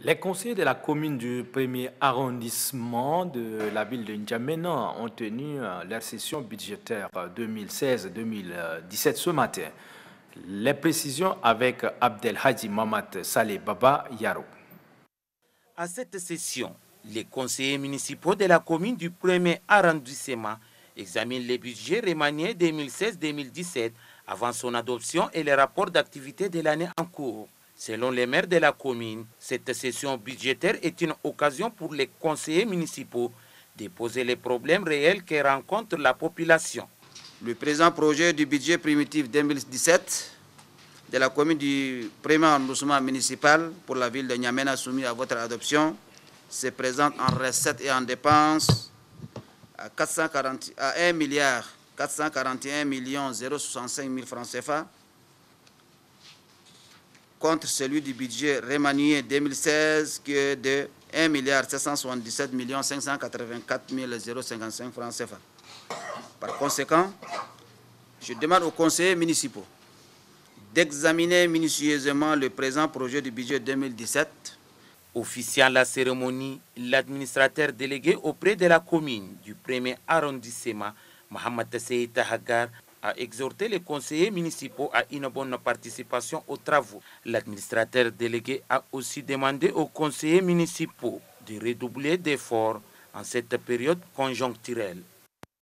Les conseillers de la commune du 1er arrondissement de la ville de N'Djamena ont tenu leur session budgétaire 2016-2017 ce matin. Les précisions avec Abdelhadji Mamad Saleh Baba Yaro. À cette session, les conseillers municipaux de la commune du 1er arrondissement examinent les budgets remaniés 2016-2017 avant son adoption et les rapports d'activité de l'année en cours. Selon les maires de la commune, cette session budgétaire est une occasion pour les conseillers municipaux de poser les problèmes réels que rencontre la population. Le présent projet du budget primitif 2017 de la commune du 1er arrondissement municipal pour la ville de N'Djamena soumis à votre adoption se présente en recettes et en dépenses à 1 milliard 441 millions 065 000 francs CFA contre celui du budget remanié 2016 qui est de 1 milliard 777 millions 584 055 francs CFA. Par conséquent, je demande aux conseillers municipaux d'examiner minutieusement le présent projet du budget 2017. Officiant la cérémonie, l'administrateur délégué auprès de la commune du 1er arrondissement, Mohamed Seyita Hagar, a exhorté les conseillers municipaux à une bonne participation aux travaux. L'administrateur délégué a aussi demandé aux conseillers municipaux de redoubler d'efforts en cette période conjoncturelle.